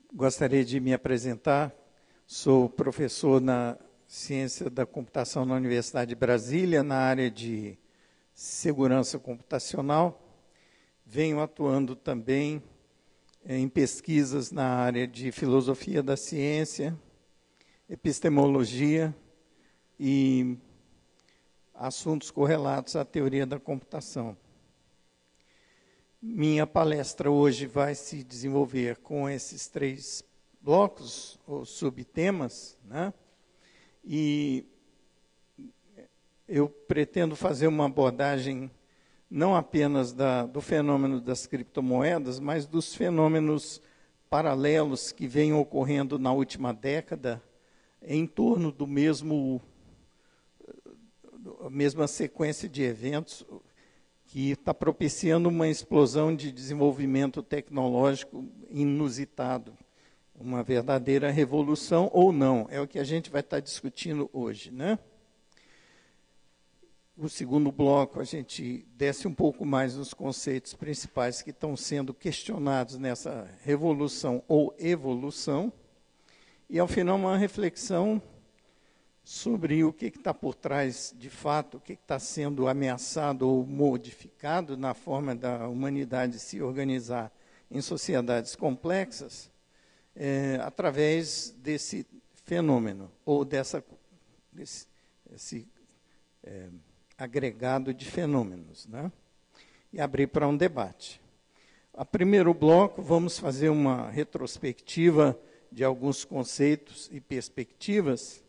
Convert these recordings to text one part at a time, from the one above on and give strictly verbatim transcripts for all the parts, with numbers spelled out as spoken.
Gostaria de me apresentar. Sou professor na Ciência da Computação na Universidade de Brasília, na área de segurança computacional. Venho atuando também em pesquisas na área de filosofia da ciência, epistemologia e assuntos correlatos à teoria da computação. Minha palestra hoje vai se desenvolver com esses três blocos, ou subtemas, né? E eu pretendo fazer uma abordagem não apenas da, do fenômeno das criptomoedas, mas dos fenômenos paralelos que vêm ocorrendo na última década em torno do mesmo, a mesma sequência de eventos que está propiciando uma explosão de desenvolvimento tecnológico inusitado, uma verdadeira revolução ou não, é o que a gente vai estar discutindo hoje, né? O segundo bloco, a gente desce um pouco mais nos conceitos principais que estão sendo questionados nessa revolução ou evolução, e ao final uma reflexão sobre o que está por trás, de fato, o que está sendo ameaçado ou modificado na forma da humanidade se organizar em sociedades complexas, é, através desse fenômeno, ou dessa, desse esse, é, agregado de fenômenos, né? E abrir para um debate. A primeiro bloco, vamos fazer uma retrospectiva de alguns conceitos e perspectivas.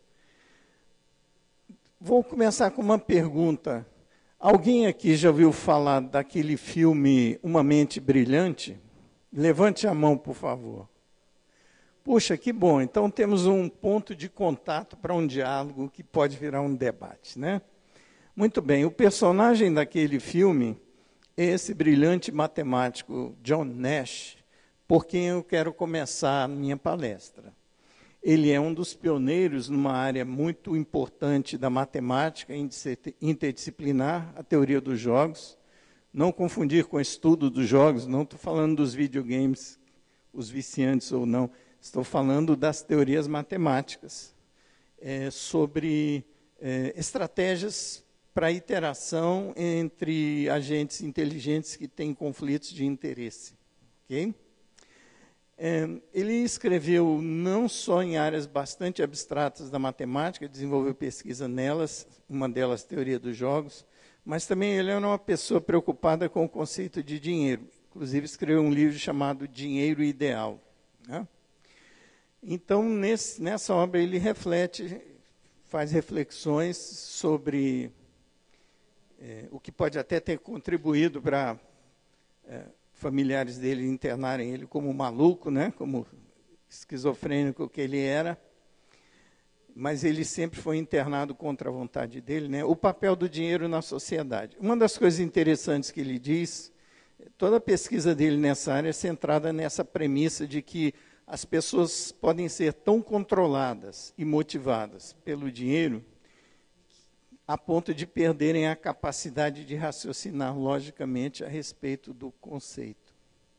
Vou começar com uma pergunta. Alguém aqui já ouviu falar daquele filme Uma Mente Brilhante? Levante a mão, por favor. Puxa, que bom. Então temos um ponto de contato para um diálogo que pode virar um debate, né? Muito bem. O personagem daquele filme é esse brilhante matemático John Nash, por quem eu quero começar a minha palestra. Ele é um dos pioneiros numa área muito importante da matemática interdisciplinar, a teoria dos jogos. Não confundir com o estudo dos jogos, não estou falando dos videogames, os viciantes ou não. Estou falando das teorias matemáticas, é, sobre é, estratégias para interação entre agentes inteligentes que têm conflitos de interesse. Ok? Ele escreveu não só em áreas bastante abstratas da matemática, desenvolveu pesquisa nelas, uma delas teoria dos jogos, mas também ele era uma pessoa preocupada com o conceito de dinheiro. Inclusive escreveu um livro chamado Dinheiro Ideal, né? Então, nesse, nessa obra ele reflete, faz reflexões sobre é, o que pode até ter contribuído para é, familiares dele internarem ele como maluco, né? Como esquizofrênico que ele era, mas ele sempre foi internado contra a vontade dele, né? O papel do dinheiro na sociedade. Uma das coisas interessantes que ele diz, toda a pesquisa dele nessa área é centrada nessa premissa de que as pessoas podem ser tão controladas e motivadas pelo dinheiro a ponto de perderem a capacidade de raciocinar logicamente a respeito do conceito.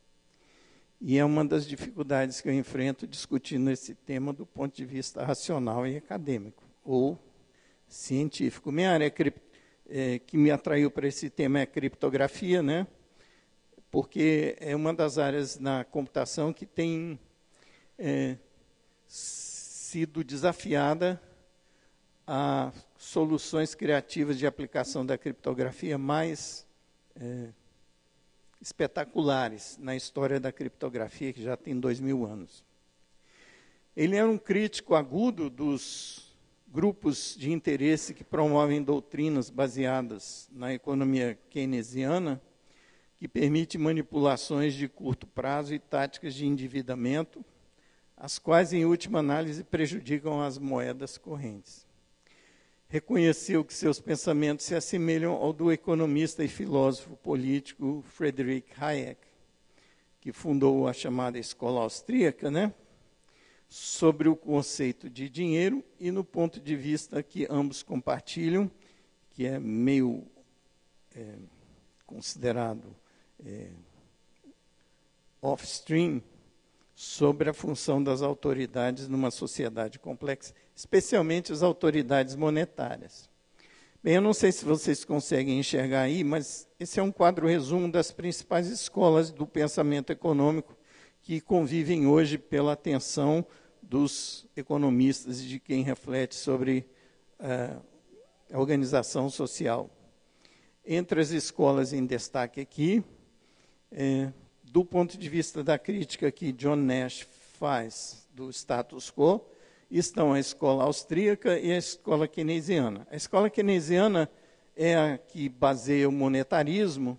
E é uma das dificuldades que eu enfrento discutindo esse tema do ponto de vista racional e acadêmico, ou científico. Minha área é, que me atraiu para esse tema é a criptografia, né? Porque é uma das áreas na computação que tem é, sido desafiada a soluções criativas de aplicação da criptografia mais é, espetaculares na história da criptografia, que já tem dois mil anos. Ele é um crítico agudo dos grupos de interesse que promovem doutrinas baseadas na economia keynesiana, que permite manipulações de curto prazo e táticas de endividamento, as quais, em última análise, prejudicam as moedas correntes. Reconheceu que seus pensamentos se assemelham ao do economista e filósofo político Friedrich Hayek, que fundou a chamada escola austríaca, né? Sobre o conceito de dinheiro e no ponto de vista que ambos compartilham, que é meio é, considerado é, off-stream, sobre a função das autoridades numa sociedade complexa, especialmente as autoridades monetárias. Bem, eu não sei se vocês conseguem enxergar aí, mas esse é um quadro resumo das principais escolas do pensamento econômico que convivem hoje pela atenção dos economistas e de quem reflete sobre uh, a organização social. Entre as escolas em destaque aqui, é, do ponto de vista da crítica que John Nash faz do status quo, estão a escola austríaca e a escola keynesiana. A escola keynesiana é a que baseia o monetarismo,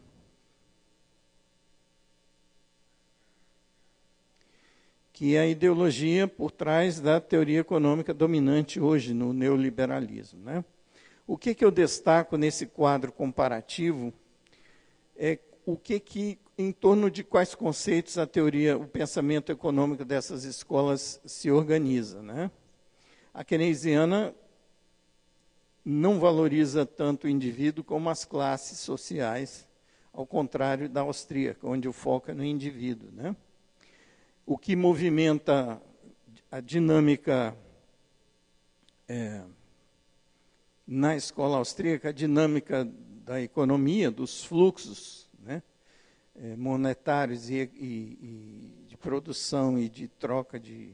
que é a ideologia por trás da teoria econômica dominante hoje no neoliberalismo, né? O que, que eu destaco nesse quadro comparativo é o que, que, em torno de quais conceitos a teoria, o pensamento econômico dessas escolas se organiza, né? A keynesiana não valoriza tanto o indivíduo como as classes sociais, ao contrário da austríaca, onde o foco é no indivíduo, né? O que movimenta a dinâmica é, na escola austríaca, a dinâmica da economia, dos fluxos, né, é, monetários e, e, e de produção e de troca de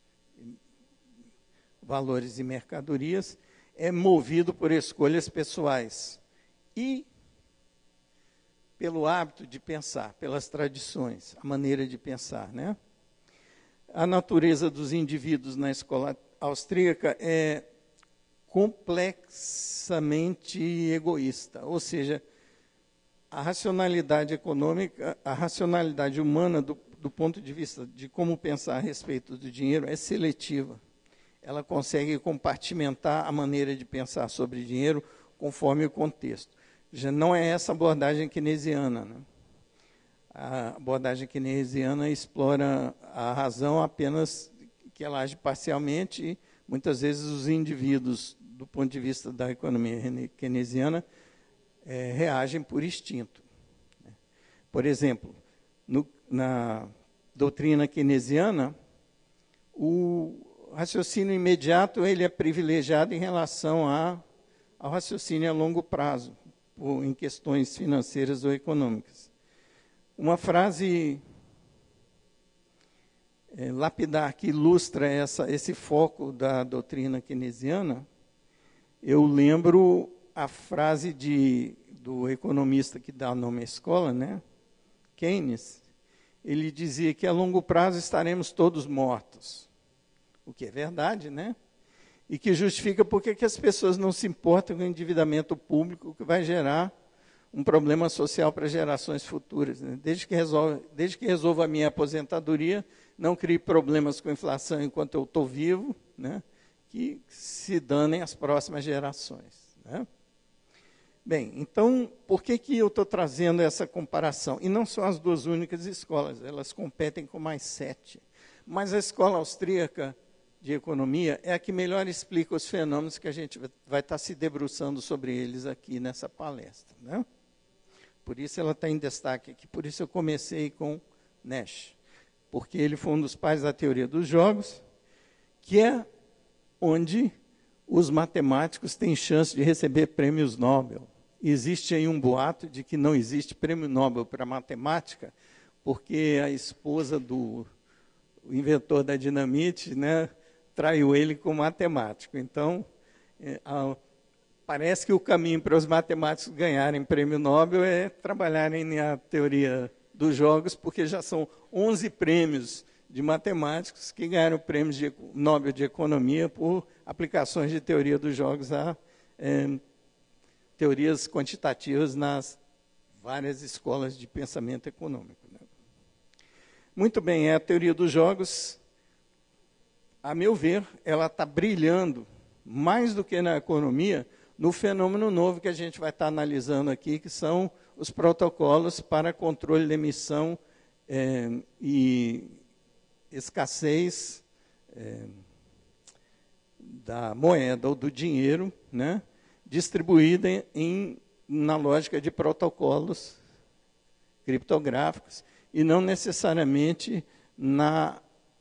valores e mercadorias, é movido por escolhas pessoais e pelo hábito de pensar, pelas tradições, a maneira de pensar, né? A natureza dos indivíduos na escola austríaca é complexamente egoísta, ou seja, a racionalidade econômica, a racionalidade humana do, do ponto de vista de como pensar a respeito do dinheiro é seletiva. Ela consegue compartimentar a maneira de pensar sobre dinheiro conforme o contexto. Já não é essa abordagem keynesiana, né? A abordagem keynesiana explora a razão apenas que ela age parcialmente e muitas vezes os indivíduos, do ponto de vista da economia keynesiana, é, reagem por instinto. Por exemplo, no, na doutrina keynesiana, o raciocínio imediato ele é privilegiado em relação a, ao raciocínio a longo prazo, por, em questões financeiras ou econômicas. Uma frase é, lapidar que ilustra essa, esse foco da doutrina keynesiana, eu lembro a frase de, do economista que dá o nome à escola, né, Keynes. Ele dizia que a longo prazo estaremos todos mortos, o que é verdade, né? E que justifica porque que as pessoas não se importam com o endividamento público que vai gerar um problema social para gerações futuras, né? Desde que resolve, desde que resolva a minha aposentadoria, não crie problemas com inflação enquanto eu estou vivo, né? Que se danem as próximas gerações, né? Bem, então, por que, que eu estou trazendo essa comparação? E não são as duas únicas escolas, elas competem com mais sete. Mas a escola austríaca de economia é a que melhor explica os fenômenos que a gente vai estar se debruçando sobre eles aqui nessa palestra, né? Por isso ela está em destaque aqui, por isso eu comecei com Nash, porque ele foi um dos pais da teoria dos jogos, que é onde os matemáticos têm chance de receber prêmios Nobel. Existe aí um boato de que não existe prêmio Nobel para matemática, porque a esposa do o inventor da dinamite, né, traiu ele com matemático. Então, é, a, parece que o caminho para os matemáticos ganharem prêmio Nobel é trabalharem na teoria dos jogos, porque já são onze prêmios de matemáticos que ganharam prêmios de Nobel de Economia por aplicações de teoria dos jogos a é, teorias quantitativas nas várias escolas de pensamento econômico, né? Muito bem, a teoria dos jogos, a meu ver, ela está brilhando mais do que na economia no fenômeno novo que a gente vai estar analisando aqui, que são os protocolos para controle da emissão é, e escassez é, da moeda ou do dinheiro, né, distribuída em, na lógica de protocolos criptográficos e não necessariamente na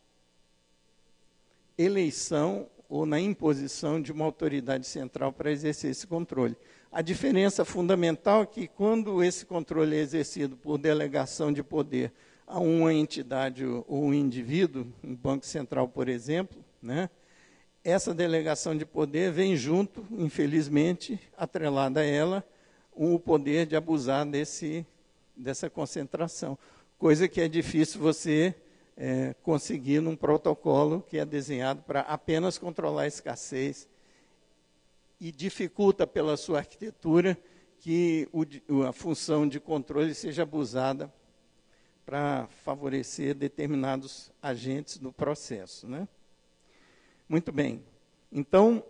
eleição ou na imposição de uma autoridade central para exercer esse controle. A diferença fundamental é que, quando esse controle é exercido por delegação de poder a uma entidade ou um indivíduo, um banco central, por exemplo, né, essa delegação de poder vem junto, infelizmente, atrelada a ela, o poder de abusar desse, dessa concentração, coisa que é difícil você é, conseguir num protocolo que é desenhado para apenas controlar a escassez e dificulta pela sua arquitetura que o, a função de controle seja abusada para favorecer determinados agentes do processo, né? Muito bem. Então,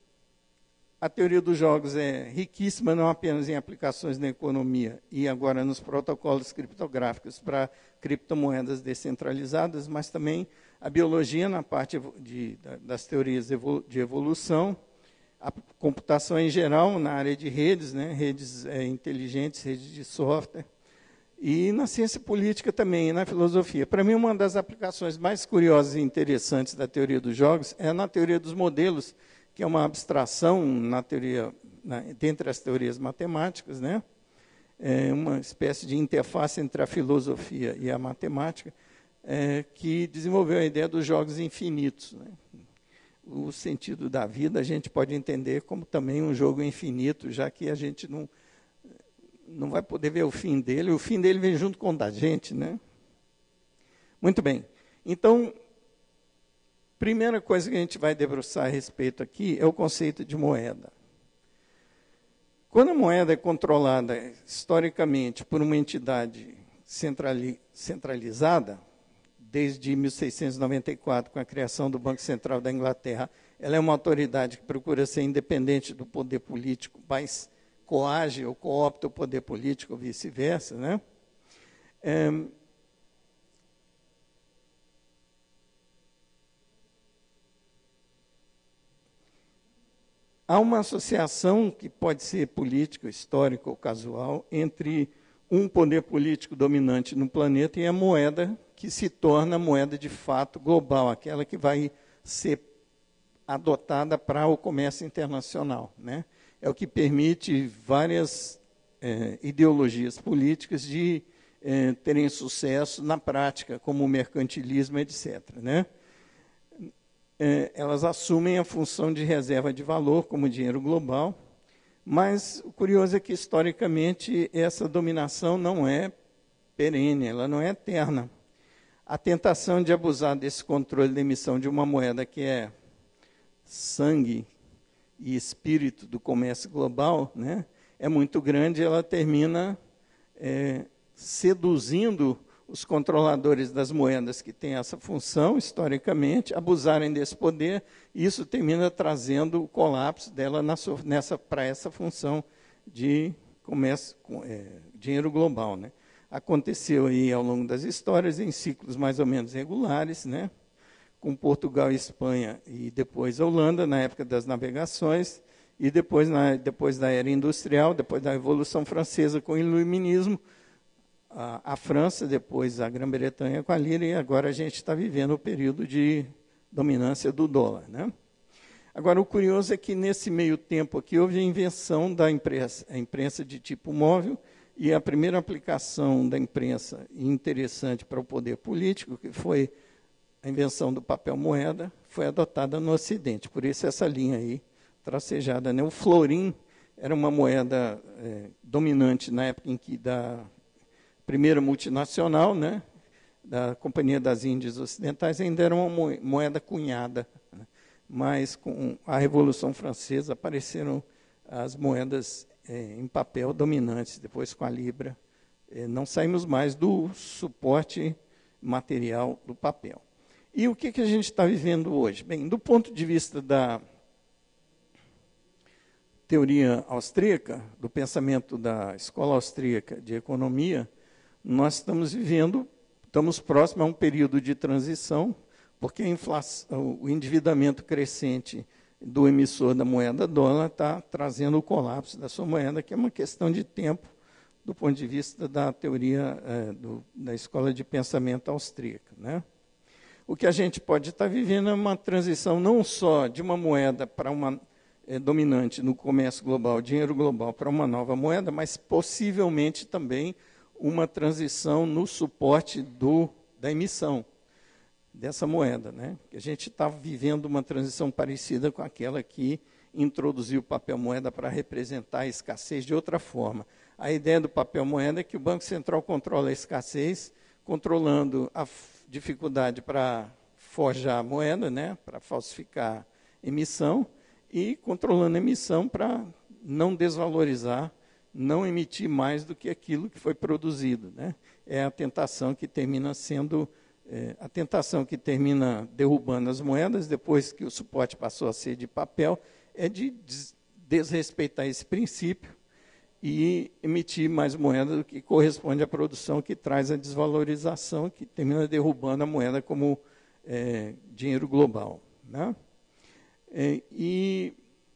a teoria dos jogos é riquíssima, não apenas em aplicações na economia e agora nos protocolos criptográficos para criptomoedas descentralizadas, mas também a biologia na parte de, das teorias de evolução, a computação em geral na área de redes, né, redes é, inteligentes, redes de software, e na ciência política também, e na filosofia. Para mim, uma das aplicações mais curiosas e interessantes da teoria dos jogos é na teoria dos modelos, que é uma abstração na teoria, na, dentre as teorias matemáticas, né? É uma espécie de interface entre a filosofia e a matemática, é, que desenvolveu a ideia dos jogos infinitos, né? O sentido da vida a gente pode entender como também um jogo infinito, já que a gente não, não vai poder ver o fim dele, o fim dele vem junto com o da gente, né? Muito bem. Então, primeira coisa que a gente vai debruçar a respeito aqui é o conceito de moeda. Quando a moeda é controlada historicamente por uma entidade centrali- centralizada, desde mil seiscentos e noventa e quatro, com a criação do Banco Central da Inglaterra, ela é uma autoridade que procura ser independente do poder político, mas coage ou coopta o poder político, ou vice-versa, né? É, há uma associação que pode ser política, histórica ou casual entre um poder político dominante no planeta e a moeda que se torna moeda de fato global, aquela que vai ser adotada para o comércio internacional, né? É o que permite várias é, ideologias políticas de é, terem sucesso na prática, como o mercantilismo, etcétera, né? É, elas assumem a função de reserva de valor como dinheiro global, mas o curioso é que, historicamente, essa dominação não é perene, ela não é eterna. A tentação de abusar desse controle da emissão de uma moeda que é sangue e espírito do comércio global, né, é muito grande, e ela termina é, seduzindo os controladores das moedas que têm essa função, historicamente, abusarem desse poder, e isso termina trazendo o colapso dela nessa, para essa função de comércio, é, dinheiro global, né? Aconteceu aí ao longo das histórias, em ciclos mais ou menos regulares, né? Com Portugal e Espanha, e depois a Holanda, na época das navegações, e depois, na, depois da era industrial, depois da Revolução Francesa com o Iluminismo, a, a França, depois a Grã-Bretanha com a lira, e agora a gente está vivendo o período de dominância do dólar, né? Agora, o curioso é que, nesse meio tempo aqui, houve a invenção da imprensa, a imprensa de tipo móvel, e a primeira aplicação da imprensa interessante para o poder político, que foi a invenção do papel moeda, foi adotada no Ocidente. Por isso essa linha aí, tracejada, né? O florim era uma moeda é, dominante na época em que da primeira multinacional, né, da Companhia das Índias Ocidentais, ainda era uma moeda cunhada, né? Mas com a Revolução Francesa apareceram as moedas é, em papel dominantes, depois com a Libra. É, não saímos mais do suporte material do papel. E o que, que a gente está vivendo hoje? Bem, do ponto de vista da teoria austríaca, do pensamento da escola austríaca de economia, nós estamos vivendo, estamos próximos a um período de transição, porque a inflação, o endividamento crescente do emissor da moeda dólar está trazendo o colapso da sua moeda, que é uma questão de tempo, do ponto de vista da teoria é, do, da escola de pensamento austríaca, né? o que a gente pode estar vivendo é uma transição não só de uma moeda para uma é, dominante no comércio global, dinheiro global, para uma nova moeda, mas possivelmente também uma transição no suporte do, da emissão dessa moeda, né? A gente está vivendo uma transição parecida com aquela que introduziu o papel moeda para representar a escassez de outra forma. A ideia do papel moeda é que o Banco Central controla a escassez, controlando a dificuldade para forjar a moeda, né, para falsificar emissão, e controlando a emissão para não desvalorizar, não emitir mais do que aquilo que foi produzido, né? É a tentação que termina sendo, é, a tentação que termina derrubando as moedas, depois que o suporte passou a ser de papel, é de des desrespeitar esse princípio e emitir mais moeda do que corresponde à produção, que traz a desvalorização, que termina derrubando a moeda como é, dinheiro global, né? É, e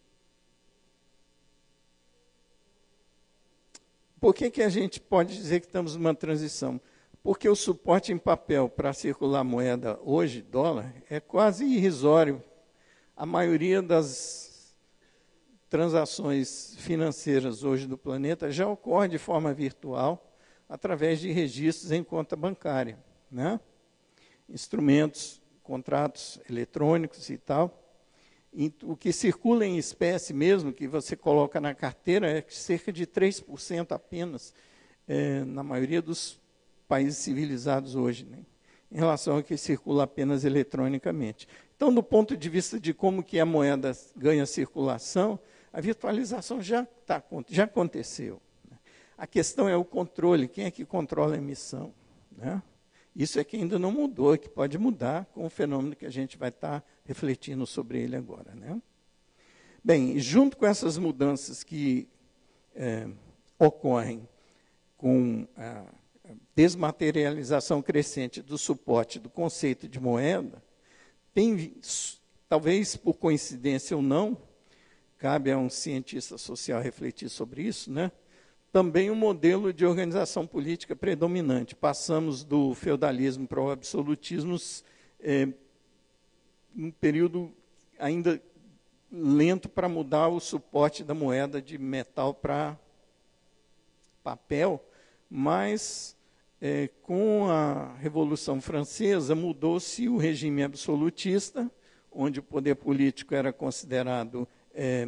por que, que a gente pode dizer que estamos numa transição? Porque o suporte em papel para circular a moeda hoje, dólar, é quase irrisório. A maioria das transações financeiras hoje do planeta já ocorre de forma virtual, através de registros em conta bancária, né? Instrumentos, contratos eletrônicos e tal. E o que circula em espécie mesmo, que você coloca na carteira, é cerca de três por cento apenas, é, na maioria dos países civilizados hoje, né? Em relação ao que circula apenas eletronicamente. Então, do ponto de vista de como que a moeda ganha circulação, a virtualização já, tá, já aconteceu. A questão é o controle, quem é que controla a emissão, né? Isso é que ainda não mudou, que pode mudar com o fenômeno que a gente vai estar refletindo sobre ele agora, né? Bem, junto com essas mudanças que é, ocorrem com a desmaterialização crescente do suporte do conceito de moeda, tem, talvez por coincidência ou não, cabe a um cientista social refletir sobre isso, né? Também um modelo de organização política predominante. Passamos do feudalismo para o absolutismo, é, um período ainda lento para mudar o suporte da moeda de metal para papel, mas é, com a Revolução Francesa mudou-se o regime absolutista, onde o poder político era considerado é,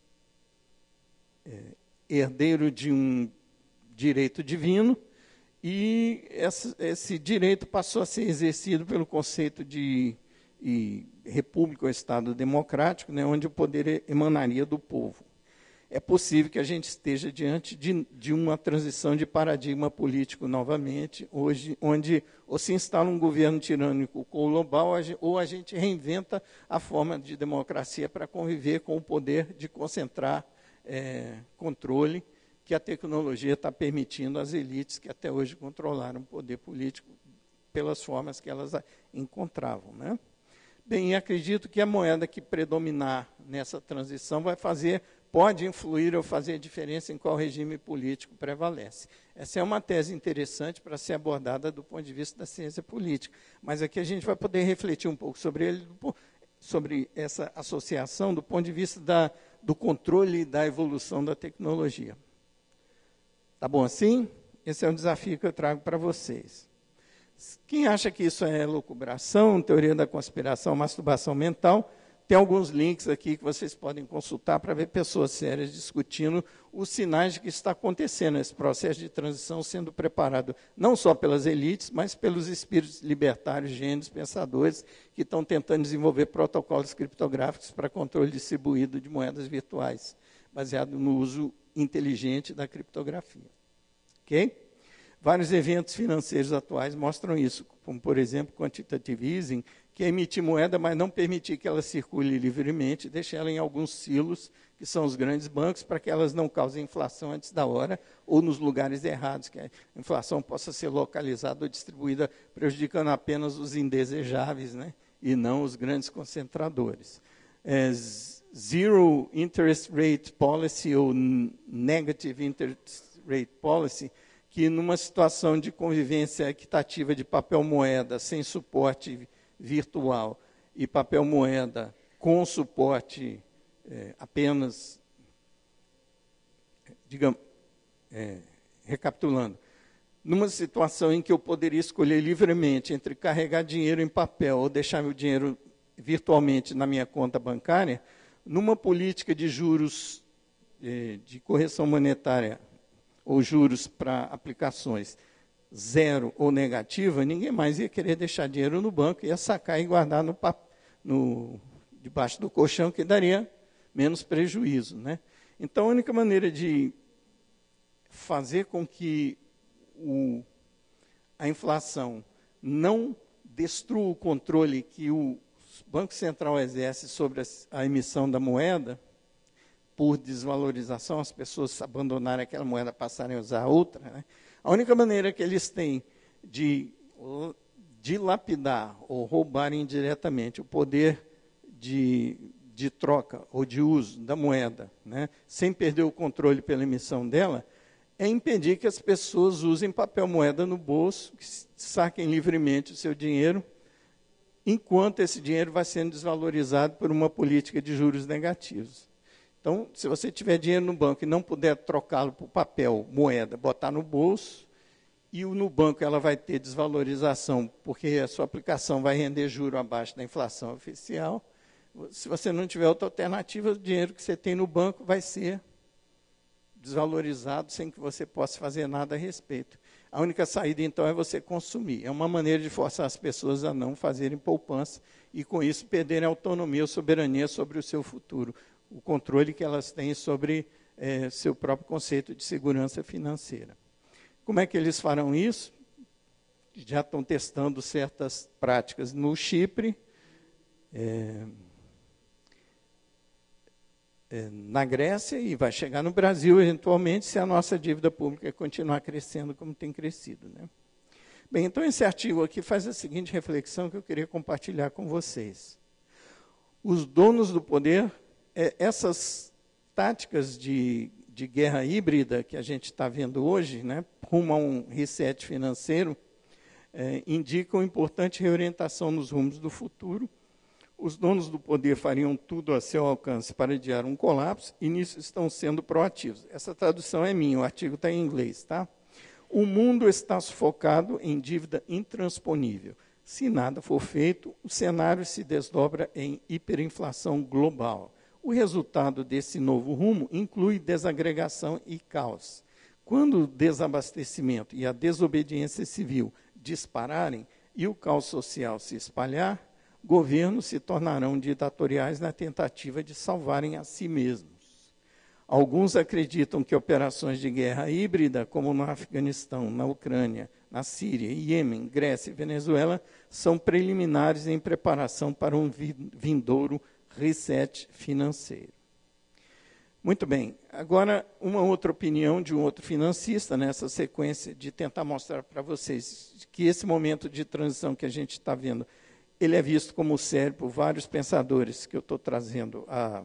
é, herdeiro de um direito divino, e esse, esse direito passou a ser exercido pelo conceito de e, república ou Estado democrático, né, onde o poder emanaria do povo. É possível que a gente esteja diante de, de uma transição de paradigma político novamente, hoje, onde ou se instala um governo tirânico global, ou a gente reinventa a forma de democracia para conviver com o poder de concentrar É, controle que a tecnologia está permitindo às elites que até hoje controlaram o poder político pelas formas que elas encontravam, né? Bem, acredito que a moeda que predominar nessa transição vai fazer, pode influir ou fazer diferença em qual regime político prevalece. Essa é uma tese interessante para ser abordada do ponto de vista da ciência política, mas aqui a gente vai poder refletir um pouco sobre ele, sobre essa associação do ponto de vista da do controle e da evolução da tecnologia. Tá bom assim? Esse é um desafio que eu trago para vocês. Quem acha que isso é elucubração, teoria da conspiração, masturbação mental, tem alguns links aqui que vocês podem consultar para ver pessoas sérias discutindo os sinais de que está acontecendo esse processo de transição sendo preparado não só pelas elites, mas pelos espíritos libertários, gênios, pensadores que estão tentando desenvolver protocolos criptográficos para controle distribuído de moedas virtuais, baseado no uso inteligente da criptografia. Ok? Vários eventos financeiros atuais mostram isso, como, por exemplo, quantitative easing, que é emitir moeda, mas não permitir que ela circule livremente, deixar ela em alguns silos, que são os grandes bancos, para que elas não causem inflação antes da hora, ou nos lugares errados, que a inflação possa ser localizada ou distribuída, prejudicando apenas os indesejáveis, né, e não os grandes concentradores. É, zero interest rate policy, ou negative interest rate policy, que numa situação de convivência equitativa de papel moeda, sem suporte virtual e papel moeda com suporte é, apenas, digamos, é, recapitulando, numa situação em que eu poderia escolher livremente entre carregar dinheiro em papel ou deixar meu dinheiro virtualmente na minha conta bancária, numa política de juros, é, de correção monetária ou juros para aplicações zero ou negativa, ninguém mais ia querer deixar dinheiro no banco, ia sacar e guardar no, no, debaixo do colchão, que daria menos prejuízo, né? Então, a única maneira de fazer com que o, a inflação não destrua o controle que o Banco Central exerce sobre a, a emissão da moeda, por desvalorização, as pessoas abandonarem aquela moeda, passarem a usar outra, né? A única maneira que eles têm de dilapidar ou roubar indiretamente o poder de, de troca ou de uso da moeda, né, sem perder o controle pela emissão dela, é impedir que as pessoas usem papel moeda no bolso, que saquem livremente o seu dinheiro, enquanto esse dinheiro vai sendo desvalorizado por uma política de juros negativos. Então, se você tiver dinheiro no banco e não puder trocá-lo por papel, moeda, botar no bolso, e no banco ela vai ter desvalorização, porque a sua aplicação vai render juro abaixo da inflação oficial, se você não tiver outra alternativa, o dinheiro que você tem no banco vai ser desvalorizado sem que você possa fazer nada a respeito. A única saída, então, é você consumir. É uma maneira de forçar as pessoas a não fazerem poupança e, com isso, perderem a autonomia ou soberania sobre o seu futuro, o controle que elas têm sobre é, seu próprio conceito de segurança financeira. Como é que eles farão isso? Já estão testando certas práticas no Chipre, é, é, na Grécia, e vai chegar no Brasil, eventualmente, se a nossa dívida pública continuar crescendo como tem crescido, né? Bem, então esse artigo aqui faz a seguinte reflexão que eu queria compartilhar com vocês. Os donos do poder, é, essas táticas de, de guerra híbrida que a gente está vendo hoje, né, rumo a um reset financeiro, é, indicam importante reorientação nos rumos do futuro. Os donos do poder fariam tudo a seu alcance para adiar um colapso, e nisso estão sendo proativos. Essa tradução é minha, o artigo está em inglês, tá? O mundo está sufocado em dívida intransponível. Se nada for feito, o cenário se desdobra em hiperinflação global. O resultado desse novo rumo inclui desagregação e caos. Quando o desabastecimento e a desobediência civil dispararem e o caos social se espalhar, governos se tornarão ditatoriais na tentativa de salvarem a si mesmos. Alguns acreditam que operações de guerra híbrida, como no Afeganistão, na Ucrânia, na Síria, Iêmen, Grécia e Venezuela, são preliminares em preparação para um vindouro reset financeiro. Muito bem, agora uma outra opinião de um outro financista, nessa sequência de tentar mostrar para vocês que esse momento de transição que a gente está vendo, ele é visto como sério por vários pensadores que eu estou trazendo a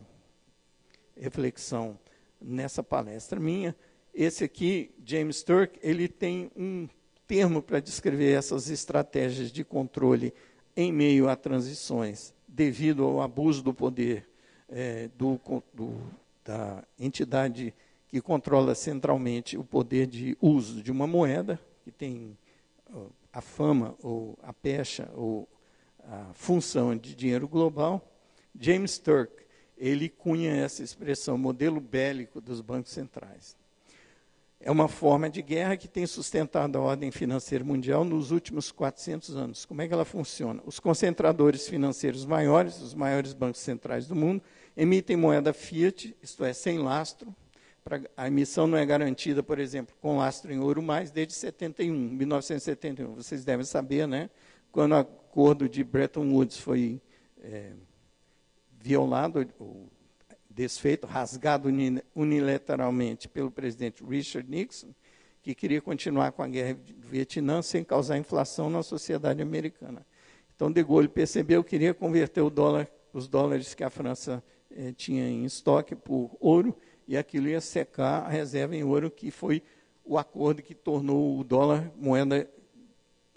reflexão nessa palestra minha. Esse aqui, James Turk, ele tem um termo para descrever essas estratégias de controle em meio a transições, devido ao abuso do poder é, do, do, da entidade que controla centralmente o poder de uso de uma moeda, que tem a fama, ou a pecha, ou a função de dinheiro global. James Turk, ele cunha essa expressão, modelo bélico dos bancos centrais. É uma forma de guerra que tem sustentado a ordem financeira mundial nos últimos quatrocentos anos. Como é que ela funciona? Os concentradores financeiros maiores, os maiores bancos centrais do mundo, emitem moeda fiat, isto é, sem lastro. Pra, a emissão não é garantida, por exemplo, com lastro em ouro mais, desde setenta e um, mil novecentos e setenta e um. Vocês devem saber, né? Quando o acordo de Bretton Woods foi é, violado, ou desfeito, rasgado unilateralmente pelo presidente Richard Nixon, que queria continuar com a guerra do Vietnã sem causar inflação na sociedade americana. Então, de Gaulle percebeu que queria converter o dólar, os dólares que a França eh, tinha em estoque por ouro, e aquilo ia secar a reserva em ouro, que foi o acordo que tornou o dólar moeda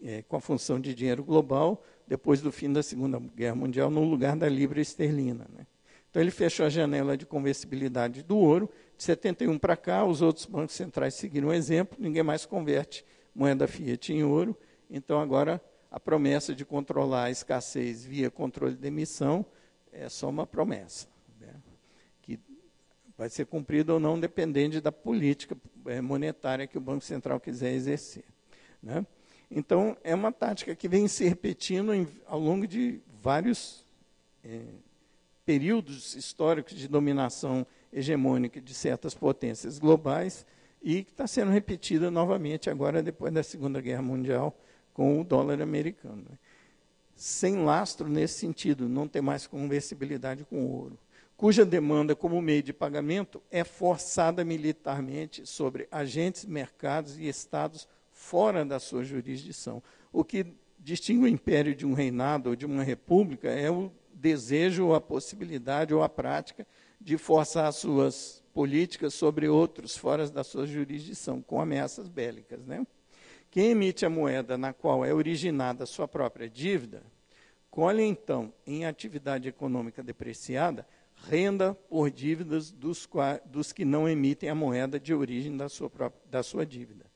é, com a função de dinheiro global, depois do fim da Segunda Guerra Mundial, no lugar da libra esterlina, né? Então, ele fechou a janela de conversibilidade do ouro. De setenta e um para cá, os outros bancos centrais seguiram o exemplo, ninguém mais converte moeda fiat em ouro. Então, agora, a promessa de controlar a escassez via controle de emissão é só uma promessa, né, que vai ser cumprida ou não, dependendo da política monetária que o Banco Central quiser exercer, né? Então, é uma tática que vem se repetindo em, ao longo de vários é, períodos históricos de dominação hegemônica de certas potências globais e que está sendo repetida novamente agora, depois da Segunda Guerra Mundial, com o dólar americano, né? Sem lastro nesse sentido, não tem mais conversibilidade com ouro, cuja demanda como meio de pagamento é forçada militarmente sobre agentes, mercados e estados fora da sua jurisdição. O que distingue o império de um reinado ou de uma república é o desejo, ou a possibilidade, ou a prática de forçar as suas políticas sobre outros fora da sua jurisdição, com ameaças bélicas, né? Quem emite a moeda na qual é originada a sua própria dívida, colhe, então, em atividade econômica depreciada, renda por dívidas dos, dos que não emitem a moeda de origem da sua, própria, da sua dívida.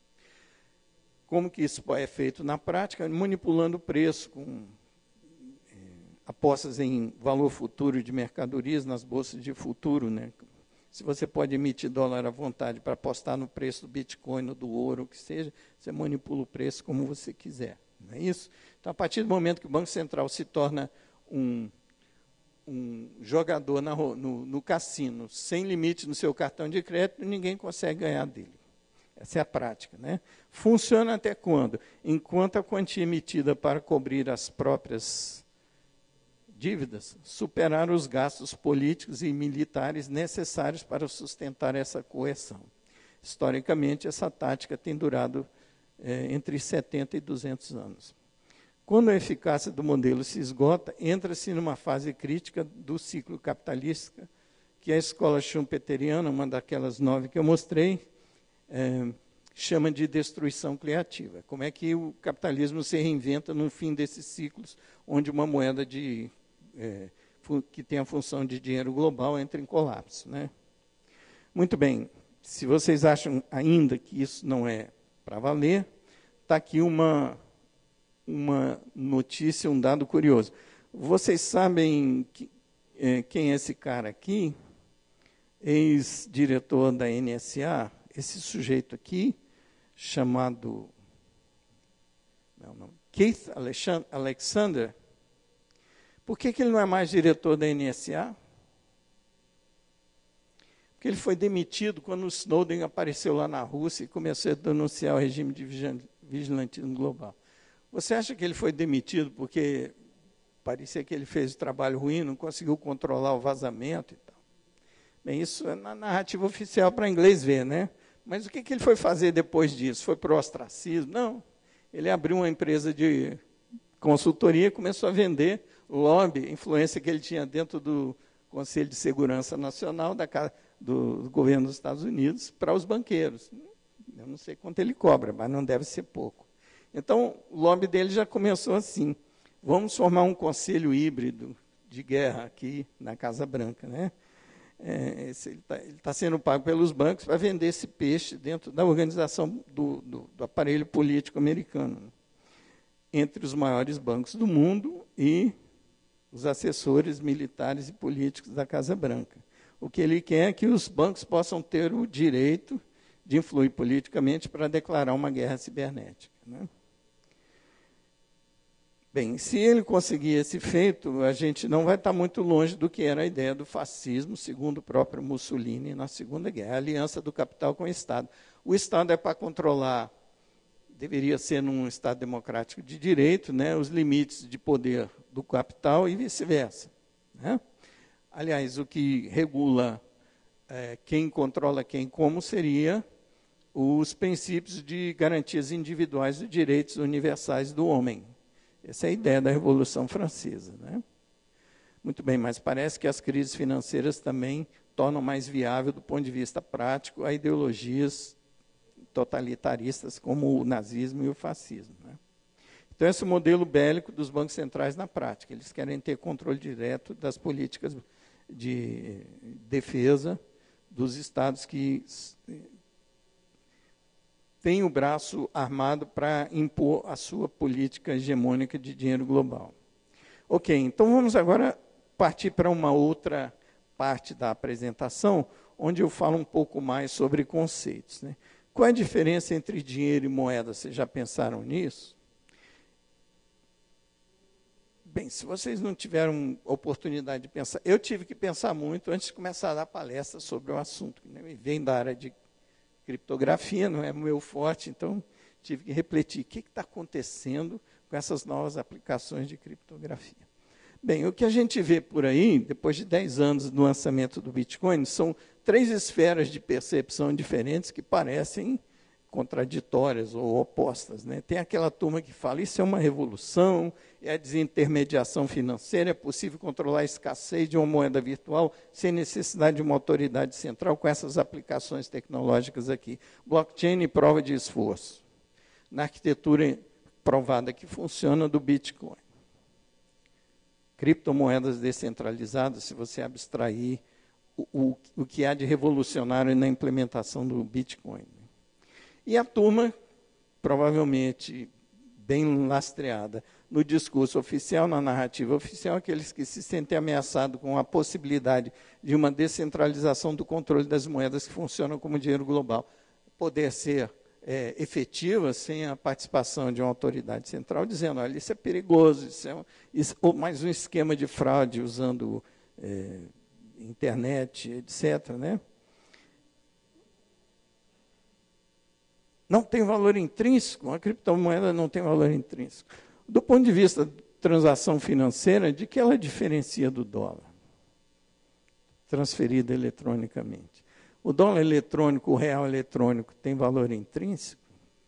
Como que isso é feito na prática? Manipulando o preço, com é, apostas em valor futuro de mercadorias nas bolsas de futuro, né? Se você pode emitir dólar à vontade para apostar no preço do Bitcoin, ou do ouro, o que seja, você manipula o preço como você quiser. Não é isso? Então, a partir do momento que o Banco Central se torna um, um jogador na, no, no cassino, sem limite no seu cartão de crédito, ninguém consegue ganhar dele. Essa é a prática, né? Funciona até quando? Enquanto a quantia emitida para cobrir as próprias dívidas superar os gastos políticos e militares necessários para sustentar essa coerção. Historicamente, essa tática tem durado é, entre setenta e duzentos anos. Quando a eficácia do modelo se esgota, entra-se numa fase crítica do ciclo capitalista, que a escola schumpeteriana, uma daquelas nove que eu mostrei, é, chama de destruição criativa. Como é que o capitalismo se reinventa no fim desses ciclos, onde uma moeda de É, que tem a função de dinheiro global, entra em colapso, né? Muito bem, se vocês acham ainda que isso não é para valer, está aqui uma, uma notícia, um dado curioso. Vocês sabem que, é, quem é esse cara aqui? Ex-diretor da N S A, esse sujeito aqui, chamado não, não, Keith Alexander. Por que, que ele não é mais diretor da N S A? Porque ele foi demitido quando o Snowden apareceu lá na Rússia e começou a denunciar o regime de vigilantismo global. Você acha que ele foi demitido porque parecia que ele fez o trabalho ruim, não conseguiu controlar o vazamento e tal? Bem, isso é na narrativa oficial para inglês ver, né? Mas o que, que ele foi fazer depois disso? Foi para o ostracismo? Não. Ele abriu uma empresa de consultoria e começou a vender lobby, influência que ele tinha dentro do Conselho de Segurança Nacional da, do, do governo dos Estados Unidos para os banqueiros. Eu não sei quanto ele cobra, mas não deve ser pouco. Então, o lobby dele já começou assim. Vamos formar um conselho híbrido de guerra aqui na Casa Branca, né? É, esse, ele está tá sendo pago pelos bancos para vender esse peixe dentro da organização do, do, do aparelho político americano, entre os maiores bancos do mundo e os assessores militares e políticos da Casa Branca. O que ele quer é que os bancos possam ter o direito de influir politicamente para declarar uma guerra cibernética, né? Bem, se ele conseguir esse feito, a gente não vai estar muito longe do que era a ideia do fascismo, segundo o próprio Mussolini na Segunda Guerra, a aliança do capital com o Estado. O Estado é para controlar, deveria ser num Estado democrático de direito, né, os limites de poder do capital e vice-versa, né? Aliás, o que regula é, quem controla quem como seria os princípios de garantias individuais e direitos universais do homem. Essa é a ideia da Revolução Francesa, né? Muito bem, mas parece que as crises financeiras também tornam mais viável, do ponto de vista prático, a ideologias totalitaristas como o nazismo e o fascismo, né? Então, esse é o modelo bélico dos bancos centrais na prática. Eles querem ter controle direto das políticas de defesa dos estados que têm o braço armado para impor a sua política hegemônica de dinheiro global. Ok, então vamos agora partir para uma outra parte da apresentação, onde eu falo um pouco mais sobre conceitos, né? Qual é a diferença entre dinheiro e moeda? Vocês já pensaram nisso? Bem, se vocês não tiveram oportunidade de pensar, eu tive que pensar muito antes de começar a dar palestra sobre o assunto, né? Vem da área de criptografia, não é o meu forte, então tive que refletir o que está acontecendo com essas novas aplicações de criptografia. Bem, o que a gente vê por aí, depois de dez anos do lançamento do Bitcoin, são três esferas de percepção diferentes que parecem contraditórias ou opostas, né? Tem aquela turma que fala, isso é uma revolução, é a desintermediação financeira, é possível controlar a escassez de uma moeda virtual sem necessidade de uma autoridade central com essas aplicações tecnológicas aqui. Blockchain e prova de esforço. Na arquitetura provada que funciona do Bitcoin. Criptomoedas descentralizadas, se você abstrair o, o, o que há de revolucionário na implementação do Bitcoin. E a turma, provavelmente bem lastreada no discurso oficial, na narrativa oficial, aqueles que se sentem ameaçados com a possibilidade de uma descentralização do controle das moedas que funcionam como dinheiro global, poder ser é, efetiva sem a participação de uma autoridade central, dizendo, olha, isso é perigoso, isso é um, isso, ou mais um esquema de fraude usando é, internet, etcétera, né? Não tem valor intrínseco, a criptomoeda não tem valor intrínseco. Do ponto de vista da transação financeira, de que ela diferencia do dólar, transferida eletronicamente? O dólar eletrônico, o real eletrônico, tem valor intrínseco?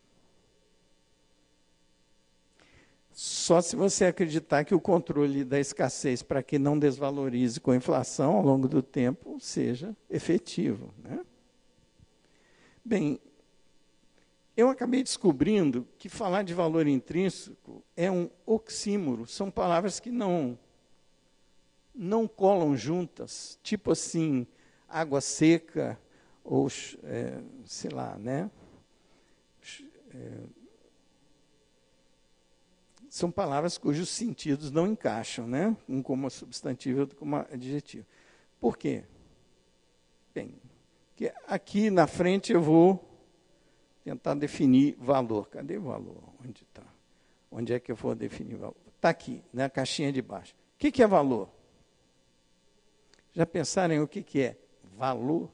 Só se você acreditar que o controle da escassez, para que não desvalorize com a inflação ao longo do tempo, seja efetivo, né? Bem, eu acabei descobrindo que falar de valor intrínseco é um oxímoro, são palavras que não, não colam juntas, tipo assim, água seca, ou, é, sei lá, né? É, são palavras cujos sentidos não encaixam, né? Um como substantivo e outro como adjetivo. Por quê? Bem, que aqui na frente eu vou tentar definir valor. Cadê o valor? Onde está? Onde é que eu vou definir valor? Está aqui, na caixinha de baixo. O que, que é valor? Já pensaram em o que, que é valor?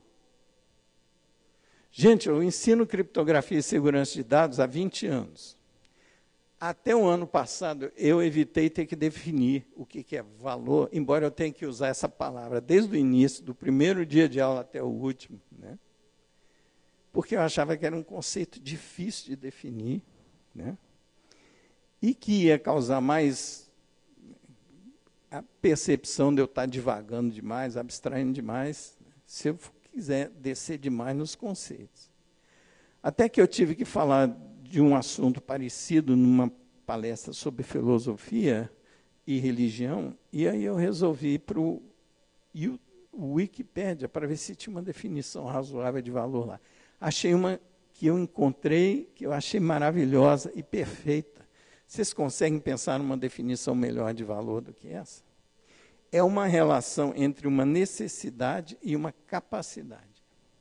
Gente, eu ensino criptografia e segurança de dados há vinte anos. Até o ano passado, eu evitei ter que definir o que, que é valor, embora eu tenha que usar essa palavra desde o início, do primeiro dia de aula até o último, né? Porque eu achava que era um conceito difícil de definir, né? E que ia causar mais a percepção de eu estar divagando demais, abstraindo demais, se eu quiser descer demais nos conceitos. Até que eu tive que falar de um assunto parecido numa palestra sobre filosofia e religião, e aí eu resolvi ir para o Wikipédia para ver se tinha uma definição razoável de valor lá. Achei uma que eu encontrei, que eu achei maravilhosa e perfeita. Vocês conseguem pensar numa definição melhor de valor do que essa? É uma relação entre uma necessidade e uma capacidade.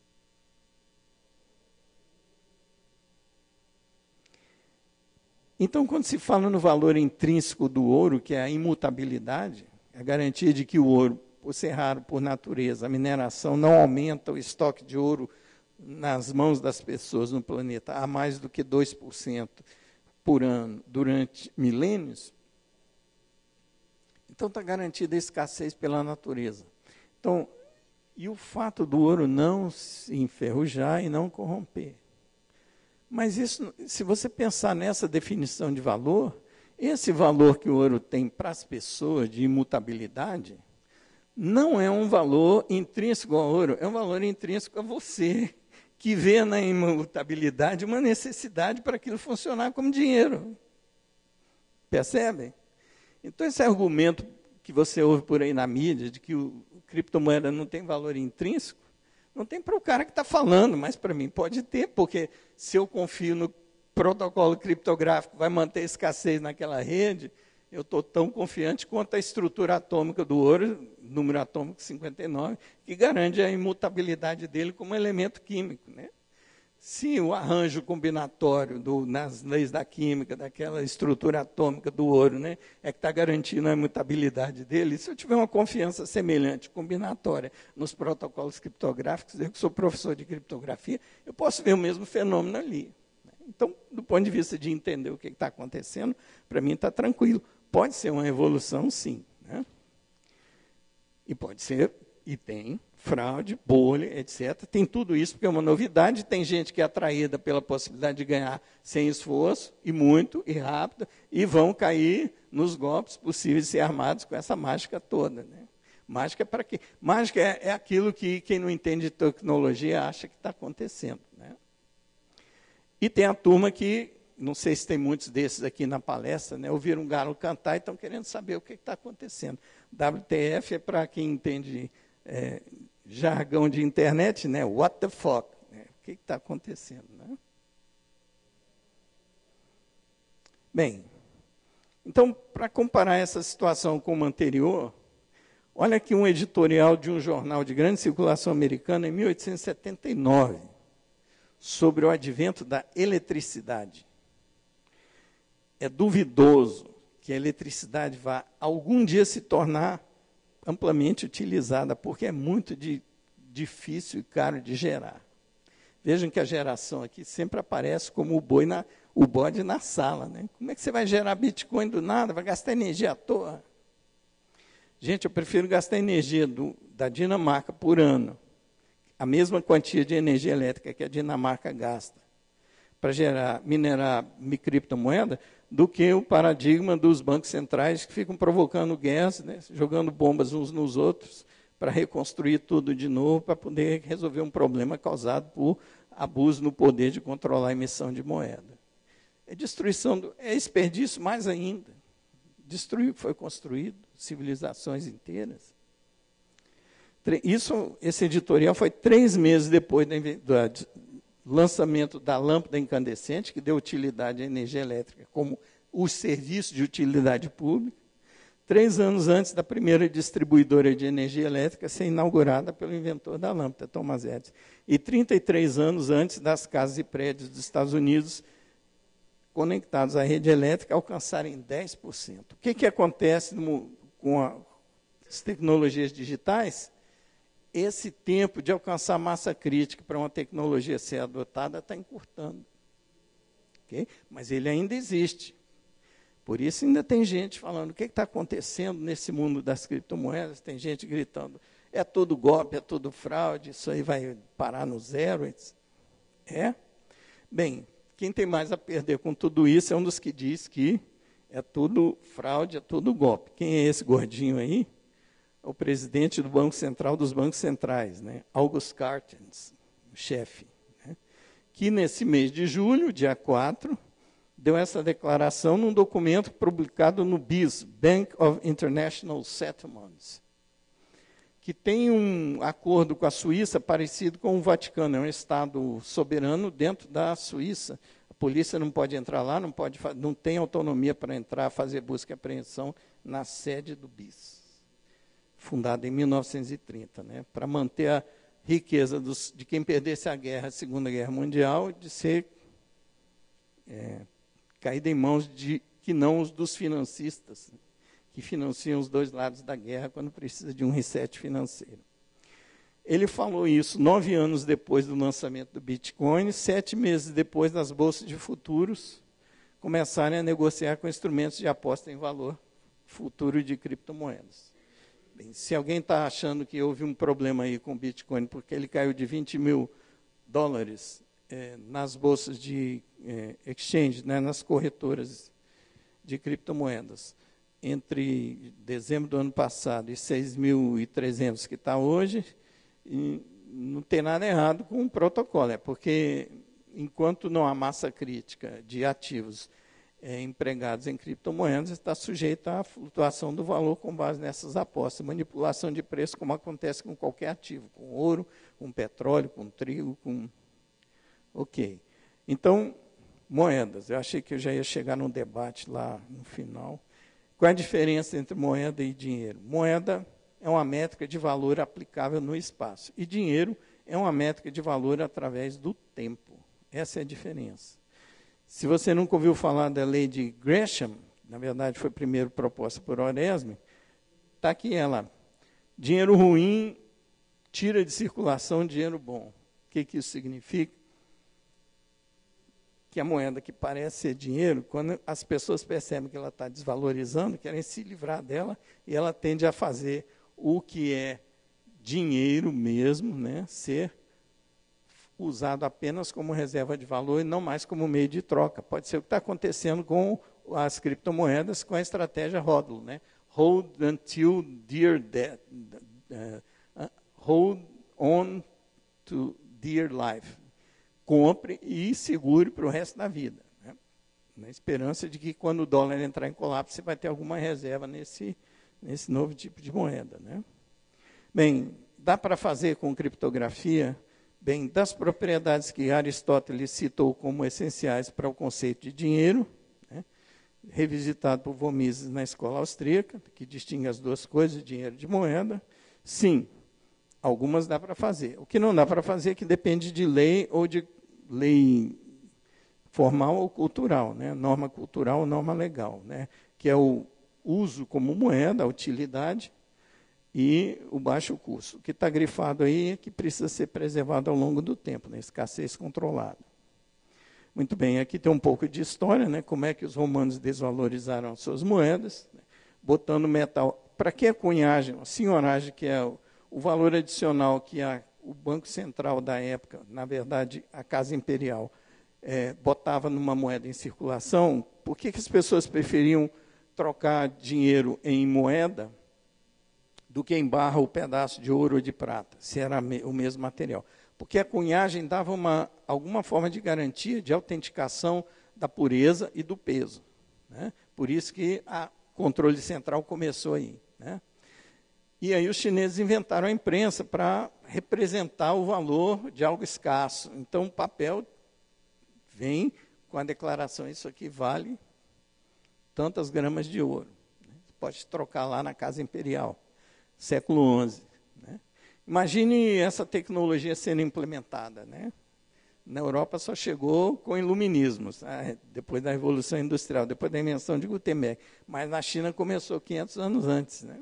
Então, quando se fala no valor intrínseco do ouro, que é a imutabilidade, a garantia de que o ouro, por ser raro por natureza, a mineração não aumenta o estoque de ouro nas mãos das pessoas no planeta a mais do que dois por cento por ano durante milênios, então está garantida a escassez pela natureza. Então, e o fato do ouro não se enferrujar e não corromper. Mas isso, se você pensar nessa definição de valor, esse valor que o ouro tem para as pessoas de imutabilidade, não é um valor intrínseco ao ouro, é um valor intrínseco a você, que vê na imutabilidade uma necessidade para aquilo funcionar como dinheiro. Percebem? Então, esse argumento que você ouve por aí na mídia, de que o criptomoeda não tem valor intrínseco, não tem para o cara que está falando, mas para mim pode ter, porque se eu confio no protocolo criptográfico, vai manter a escassez naquela rede, eu estou tão confiante quanto a estrutura atômica do ouro, número atômico cinquenta e nove, que garante a imutabilidade dele como elemento químico, né? Se o arranjo combinatório do, nas leis da química, daquela estrutura atômica do ouro, né, é que está garantindo a imutabilidade dele, se eu tiver uma confiança semelhante, combinatória, nos protocolos criptográficos, eu que sou professor de criptografia, eu posso ver o mesmo fenômeno ali. Então, do ponto de vista de entender o que está acontecendo, para mim está tranquilo. Pode ser uma evolução, sim, né? E pode ser, e tem, fraude, bolha, etcétera. Tem tudo isso, porque é uma novidade. Tem gente que é atraída pela possibilidade de ganhar sem esforço, e muito, e rápido, e vão cair nos golpes possíveis de ser armados com essa mágica toda, né? Mágica é para quê? Mágica é, é aquilo que quem não entende de tecnologia acha que está acontecendo, né? E tem a turma que, não sei se tem muitos desses aqui na palestra, né, ouviram um galo cantar e estão querendo saber o que está acontecendo. W T F é para quem entende é, jargão de internet, né? What the fuck? Né? O que está acontecendo? Né? Bem, então, para comparar essa situação com uma anterior, olha aqui um editorial de um jornal de grande circulação americana em mil oitocentos e setenta e nove, sobre o advento da eletricidade. É duvidoso que a eletricidade vá algum dia se tornar amplamente utilizada, porque é muito de, difícil e caro de gerar. Vejam que a geração aqui sempre aparece como o, boi na, o bode na sala, né? Como é que você vai gerar Bitcoin do nada? Vai gastar energia à toa? Gente, eu prefiro gastar energia do, da Dinamarca por ano, a mesma quantia de energia elétrica que a Dinamarca gasta para gerar, minerar criptomoeda, do que o paradigma dos bancos centrais que ficam provocando guerras, né, jogando bombas uns nos outros, para reconstruir tudo de novo, para poder resolver um problema causado por abuso no poder de controlar a emissão de moeda. É destruição, do, é desperdício mais ainda. Destruir o que foi construído, civilizações inteiras. Isso, esse editorial foi três meses depois do lançamento da lâmpada incandescente, que deu utilidade à energia elétrica como o serviço de utilidade pública, três anos antes da primeira distribuidora de energia elétrica ser inaugurada pelo inventor da lâmpada, Thomas Edison, e trinta e três anos antes das casas e prédios dos Estados Unidos conectados à rede elétrica alcançarem dez por cento. O que, que acontece no, com a, as tecnologias digitais? Esse tempo de alcançar massa crítica para uma tecnologia ser adotada está encurtando. Okay? Mas ele ainda existe. Por isso ainda tem gente falando, o que está acontecendo nesse mundo das criptomoedas? Tem gente gritando, é tudo golpe, é tudo fraude, isso aí vai parar no zero. É? Bem, quem tem mais a perder com tudo isso é um dos que diz que é tudo fraude, é tudo golpe. Quem é esse gordinho aí? O presidente do Banco Central dos Bancos Centrais, né? August Carstens, o chefe, né? Que nesse mês de julho, dia quatro, deu essa declaração num documento publicado no B I S, Bank of International Settlements, que tem um acordo com a Suíça parecido com o Vaticano, é um Estado soberano dentro da Suíça. A polícia não pode entrar lá, não, pode, não tem autonomia para entrar, fazer busca e apreensão na sede do B I S. Fundada em mil novecentos e trinta, né, para manter a riqueza dos, de quem perdesse a guerra, a Segunda Guerra Mundial, de ser é, caída em mãos de que não os dos financistas, né, que financiam os dois lados da guerra quando precisa de um reset financeiro. Ele falou isso nove anos depois do lançamento do Bitcoin, sete meses depois das bolsas de futuros começarem a negociar com instrumentos de aposta em valor futuro de criptomoedas. Bem, se alguém está achando que houve um problema aí com o Bitcoin, porque ele caiu de vinte mil dólares é, nas bolsas de é, exchange, né, nas corretoras de criptomoedas, entre dezembro do ano passado e seis mil e trezentos que está hoje, e não tem nada errado com o protocolo, é porque enquanto não há massa crítica de ativos é, empregados em criptomoedas está sujeita à flutuação do valor com base nessas apostas, manipulação de preço, como acontece com qualquer ativo, com ouro, com petróleo, com trigo, com... Ok. Então, moedas. Eu achei que eu já ia chegar num debate lá no final. Qual é a diferença entre moeda e dinheiro? Moeda é uma métrica de valor aplicável no espaço, e dinheiro é uma métrica de valor através do tempo. Essa é a diferença. Se você nunca ouviu falar da lei de Gresham, na verdade foi primeiro proposta por Oresme, está aqui ela. Dinheiro ruim tira de circulação dinheiro bom. O que, que isso significa? Que a moeda que parece ser dinheiro, quando as pessoas percebem que ela está desvalorizando, querem se livrar dela, e ela tende a fazer o que é dinheiro mesmo, né, ser usado apenas como reserva de valor e não mais como meio de troca. Pode ser o que está acontecendo com as criptomoedas, com a estratégia HODL, né? Hold until dear death, uh, hold on to dear life. Compre e segure para o resto da vida, né? Na esperança de que quando o dólar entrar em colapso, você vai ter alguma reserva nesse, nesse novo tipo de moeda, né? Bem, dá para fazer com criptografia. Bem, das propriedades que Aristóteles citou como essenciais para o conceito de dinheiro, né, revisitado por von Mises na escola austríaca, que distingue as duas coisas, dinheiro e de moeda, sim, algumas dá para fazer. O que não dá para fazer é que depende de lei ou de lei formal ou cultural, né, norma cultural ou norma legal, né, que é o uso como moeda, a utilidade, e o baixo custo. O que está grifado aí é que precisa ser preservado ao longo do tempo, né? Escassez controlada. Muito bem, aqui tem um pouco de história, né? Como é que os romanos desvalorizaram as suas moedas, né? Botando metal. Para que a cunhagem, a senhoragem, que é o, o valor adicional que a, o Banco Central da época, na verdade, a Casa Imperial, é, botava numa moeda em circulação? Por que, que as pessoas preferiam trocar dinheiro em moeda do que em barra ou pedaço de ouro ou de prata, se era o mesmo material? Porque a cunhagem dava uma, alguma forma de garantia de autenticação da pureza e do peso, né? Por isso que o controle central começou aí, né? E aí os chineses inventaram a imprensa para representar o valor de algo escasso. Então o papel vem com a declaração, isso aqui vale tantas gramas de ouro. Você pode trocar lá na Casa Imperial. Século onze. Né? Imagine essa tecnologia sendo implementada, né? Na Europa só chegou com o iluminismo, sabe? Depois da Revolução Industrial, depois da invenção de Gutenberg. Mas na China começou quinhentos anos antes, né?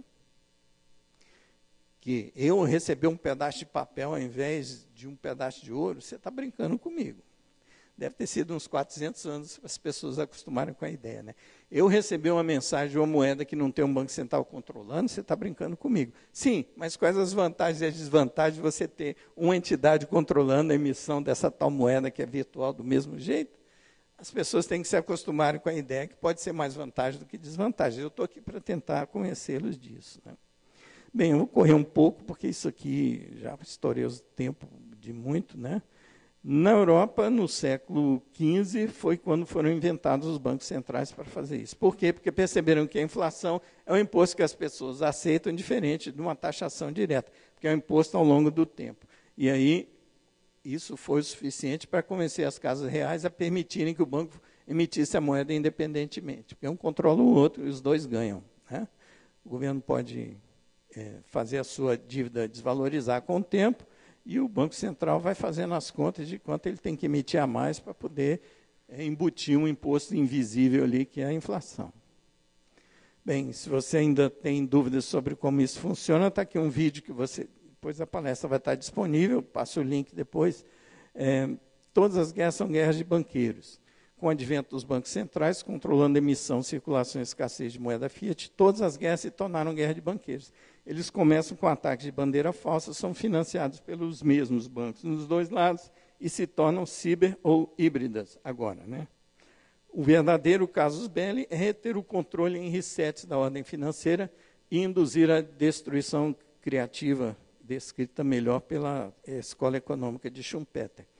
Que eu receber um pedaço de papel ao invés de um pedaço de ouro, você está brincando comigo. Deve ter sido uns quatrocentos anos para as pessoas acostumarem com a ideia, né? Eu receber uma mensagem de uma moeda que não tem um Banco Central controlando, você está brincando comigo. Sim, mas quais as vantagens e as desvantagens de você ter uma entidade controlando a emissão dessa tal moeda que é virtual do mesmo jeito? As pessoas têm que se acostumarem com a ideia que pode ser mais vantagem do que desvantagem. Eu estou aqui para tentar convencê-los disso, né? Bem, eu vou correr um pouco, porque isso aqui já estourei o tempo de muito, né? Na Europa, no século quinze, foi quando foram inventados os bancos centrais para fazer isso. Por quê? Porque perceberam que a inflação é um imposto que as pessoas aceitam diferente de uma taxação direta, porque é um imposto ao longo do tempo. E aí, isso foi o suficiente para convencer as casas reais a permitirem que o banco emitisse a moeda independentemente, porque um controla o outro e os dois ganham, né? O governo pode é, fazer a sua dívida desvalorizar com o tempo, e o Banco Central vai fazendo as contas de quanto ele tem que emitir a mais para poder é, embutir um imposto invisível ali, que é a inflação. Bem, se você ainda tem dúvidas sobre como isso funciona, está aqui um vídeo que você, depois a palestra vai estar disponível, passo o link depois. É, todas as guerras são guerras de banqueiros. Com o advento dos bancos centrais, controlando a emissão, circulação e escassez de moeda fiat, todas as guerras se tornaram guerra de banqueiros. Eles começam com ataques de bandeira falsa, são financiados pelos mesmos bancos nos dois lados e se tornam ciber ou híbridas agora, né? O verdadeiro casus belli é reter o controle em resets da ordem financeira e induzir a destruição criativa, descrita melhor pela Escola Econômica de Schumpeter.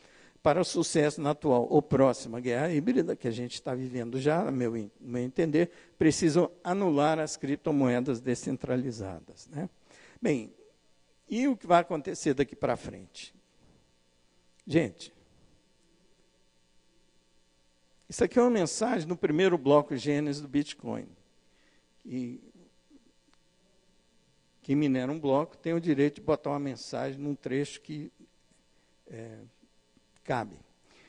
para o sucesso na atual ou próxima guerra híbrida, que a gente está vivendo já, no meu, no meu entender, precisam anular as criptomoedas descentralizadas, né? Bem, e o que vai acontecer daqui para frente? Gente, isso aqui é uma mensagem no primeiro bloco Gênesis do Bitcoin. E quem minera um bloco tem o direito de botar uma mensagem num trecho que é, cabe.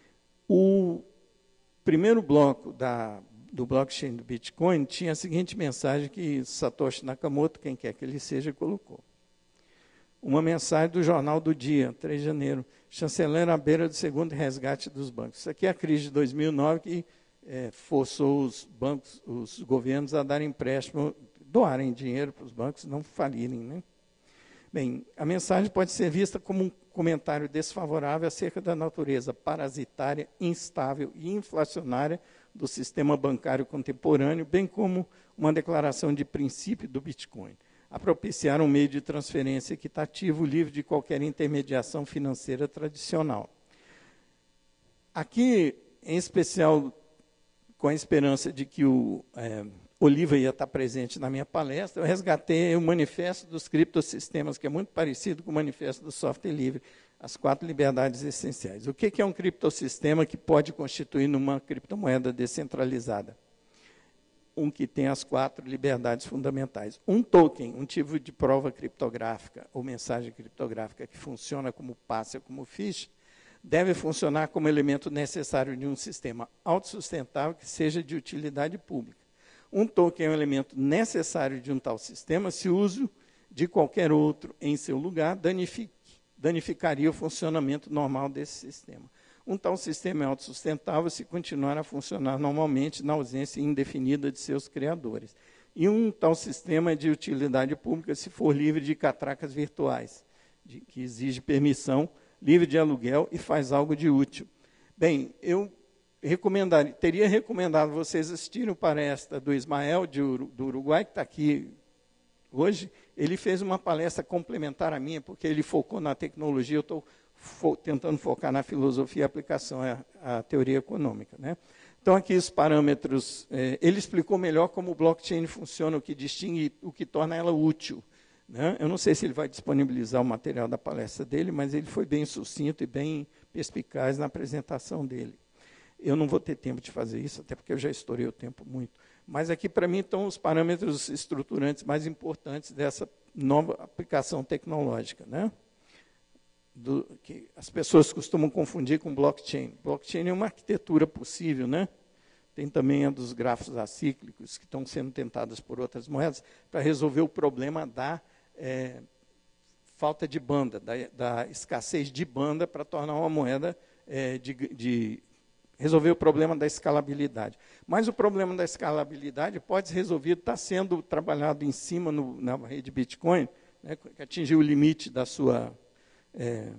O primeiro bloco da, do blockchain do Bitcoin tinha a seguinte mensagem que Satoshi Nakamoto, quem quer que ele seja, colocou. Uma mensagem do Jornal do Dia, três de janeiro. Chanceler à beira do segundo resgate dos bancos. Isso aqui é a crise de dois mil e nove que é, forçou os bancos, os governos a darem empréstimo, doarem dinheiro para os bancos não falirem, né? Bem, a mensagem pode ser vista como um comentário desfavorável acerca da natureza parasitária, instável e inflacionária do sistema bancário contemporâneo, bem como uma declaração de princípio do Bitcoin, a propiciar um meio de transferência equitativo, livre de qualquer intermediação financeira tradicional. Aqui, em especial, com a esperança de que o é, Oliva ia estar presente na minha palestra, eu resgatei o manifesto dos criptossistemas, que é muito parecido com o manifesto do software livre, as quatro liberdades essenciais. O que é um criptossistema que pode constituir numa criptomoeda descentralizada? Um que tem as quatro liberdades fundamentais. Um token, um tipo de prova criptográfica ou mensagem criptográfica que funciona como passe ou como ficha, deve funcionar como elemento necessário de um sistema autossustentável que seja de utilidade pública. Um token é um elemento necessário de um tal sistema se o uso de qualquer outro em seu lugar danifique, danificaria o funcionamento normal desse sistema. Um tal sistema é autossustentável se continuar a funcionar normalmente na ausência indefinida de seus criadores. E um tal sistema é de utilidade pública se for livre de catracas virtuais, de, que exige permissão, livre de aluguel e faz algo de útil. Bem, eu recomendaria, teria recomendado vocês assistirem para esta do Ismael, de, do Uruguai, que está aqui hoje. Ele fez uma palestra complementar à minha, porque ele focou na tecnologia, eu estou fo tentando focar na filosofia e aplicação à, à teoria econômica, né? Então, aqui os parâmetros, eh, ele explicou melhor como o blockchain funciona, o que distingue, o que torna ela útil, né? Eu não sei se ele vai disponibilizar o material da palestra dele, mas ele foi bem sucinto e bem perspicaz na apresentação dele. Eu não vou ter tempo de fazer isso, até porque eu já estourei o tempo muito. Mas aqui, para mim, estão os parâmetros estruturantes mais importantes dessa nova aplicação tecnológica, né? Do, que as pessoas costumam confundir com blockchain. Blockchain é uma arquitetura possível, né? Tem também a dos grafos acíclicos, que estão sendo tentadas por outras moedas, para resolver o problema da é, falta de banda, da, da escassez de banda, para tornar uma moeda é, de, de resolver o problema da escalabilidade. Mas o problema da escalabilidade pode ser resolvido, está sendo trabalhado em cima no, na rede Bitcoin, né, que atingiu o limite da sua é,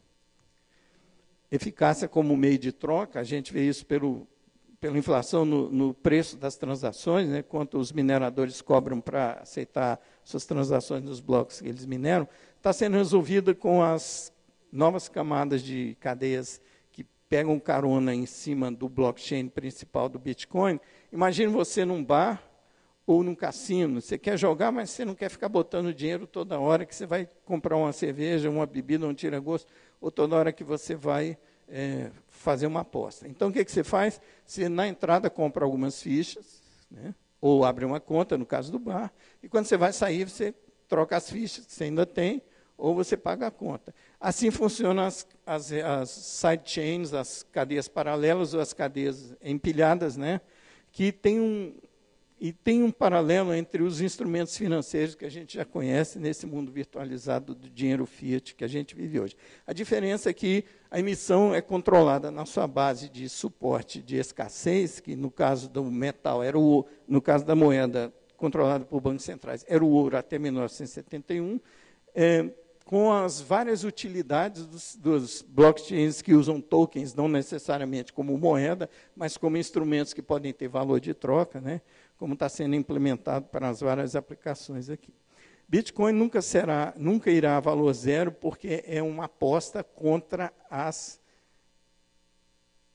eficácia como meio de troca. A gente vê isso pelo, pela inflação no, no preço das transações, né, quanto os mineradores cobram para aceitar suas transações nos blocos que eles mineram, está sendo resolvida com as novas camadas de cadeias pegam carona em cima do blockchain principal do Bitcoin. Imagine você num bar ou num cassino. Você quer jogar, mas você não quer ficar botando dinheiro toda hora que você vai comprar uma cerveja, uma bebida, um tira-gosto, ou toda hora que você vai é, fazer uma aposta. Então, o que, que você faz? Você, na entrada, compra algumas fichas, né, ou abre uma conta, no caso do bar, e quando você vai sair, você troca as fichas que você ainda tem, ou você paga a conta. Assim funcionam as, as, as sidechains, as cadeias paralelas ou as cadeias empilhadas, né, que tem um, e tem um paralelo entre os instrumentos financeiros que a gente já conhece nesse mundo virtualizado do dinheiro fiat que a gente vive hoje. A diferença é que a emissão é controlada na sua base de suporte de escassez, que no caso do metal era o, no caso da moeda controlada por bancos centrais, era o ouro até mil novecentos e setenta e um, é, com as várias utilidades dos, dos blockchains que usam tokens, não necessariamente como moeda, mas como instrumentos que podem ter valor de troca, né, como está sendo implementado para as várias aplicações aqui. Bitcoin nunca será, nunca irá a valor zero, porque é uma aposta contra as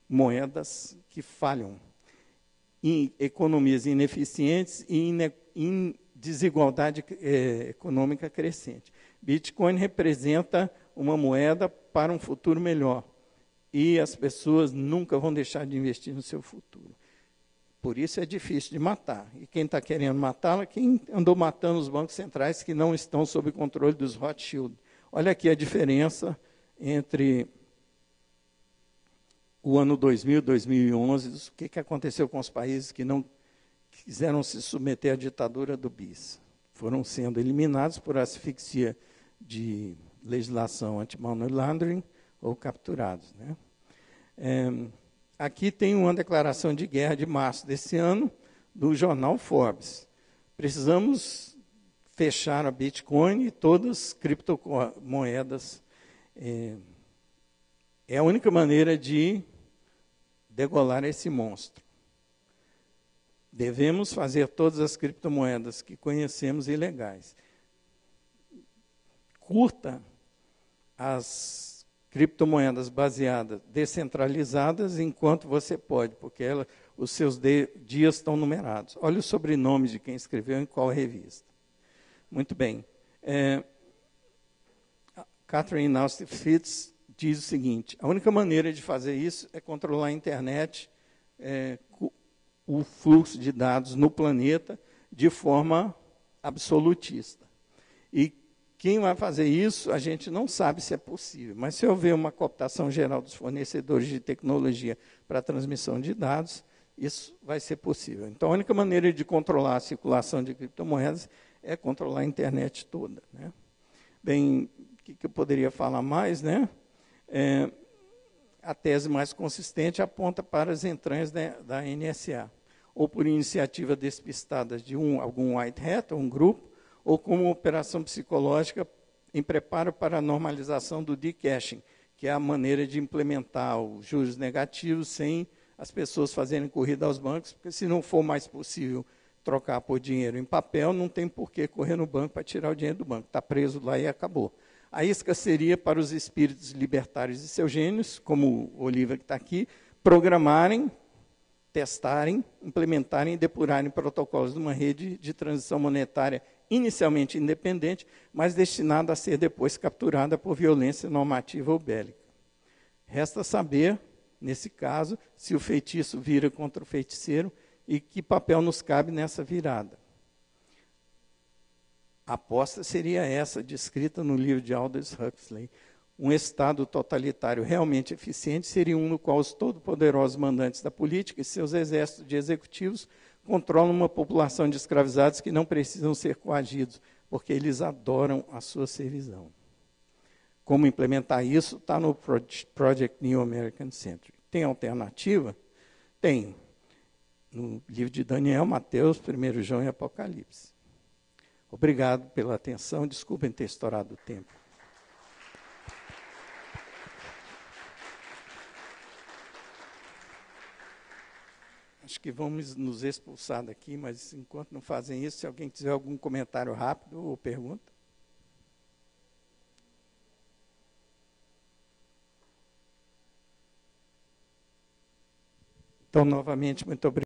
moedas que falham, em economias ineficientes e em, em desigualdade eh, econômica crescente. Bitcoin representa uma moeda para um futuro melhor, e as pessoas nunca vão deixar de investir no seu futuro. Por isso é difícil de matar. E quem está querendo matá-la, quem andou matando os bancos centrais que não estão sob controle dos Rothschild. Olha aqui a diferença entre o ano dois mil e dois mil e onze, o que, que aconteceu com os países que não quiseram se submeter à ditadura do bis. Foram sendo eliminados por asfixia de legislação anti-money laundering ou capturados. Né? É, aqui tem uma declaração de guerra de março desse ano, do jornal Forbes. Precisamos fechar a Bitcoin e todas as criptomoedas. É, é a única maneira de degolar esse monstro. Devemos fazer todas as criptomoedas que conhecemos ilegais. Curta as criptomoedas baseadas, descentralizadas, enquanto você pode, porque ela, os seus de, dias estão numerados. Olha o sobrenome de quem escreveu em qual revista. Muito bem. É, Catherine Austin Fitts diz o seguinte: a única maneira de fazer isso é controlar a internet, é, o fluxo de dados no planeta de forma absolutista. E quem vai fazer isso, a gente não sabe se é possível. Mas se houver uma cooptação geral dos fornecedores de tecnologia para a transmissão de dados, isso vai ser possível. Então, a única maneira de controlar a circulação de criptomoedas é controlar a internet toda. Né? Bem, o que, que eu poderia falar mais? Né? É, a tese mais consistente aponta para as entranhas da, da N S A, ou por iniciativa despistada de um, algum white hat, um grupo, ou como operação psicológica em preparo para a normalização do decashing, que é a maneira de implementar os juros negativos sem as pessoas fazerem corrida aos bancos, porque se não for mais possível trocar por dinheiro em papel, não tem por que correr no banco para tirar o dinheiro do banco. Está preso lá e acabou. A isca seria para os espíritos libertários e seus gênios, como o Oliver que está aqui, programarem, testarem, implementarem e depurarem protocolos de uma rede de transição monetária inicialmente independente, mas destinada a ser depois capturada por violência normativa ou bélica. Resta saber, nesse caso, se o feitiço vira contra o feiticeiro e que papel nos cabe nessa virada. A aposta seria essa, descrita no livro de Aldous Huxley. Um Estado totalitário realmente eficiente seria um no qual os todo-poderosos mandantes da política e seus exércitos de executivos controlam uma população de escravizados que não precisam ser coagidos, porque eles adoram a sua servidão. Como implementar isso está no Project New American Century. Tem alternativa? Tem. No livro de Daniel, Mateus, primeiro João e Apocalipse. Obrigado pela atenção. Desculpem ter estourado o tempo. Acho que vamos nos expulsar daqui, mas enquanto não fazem isso, se alguém tiver algum comentário rápido ou pergunta. Então, novamente, muito obrigado.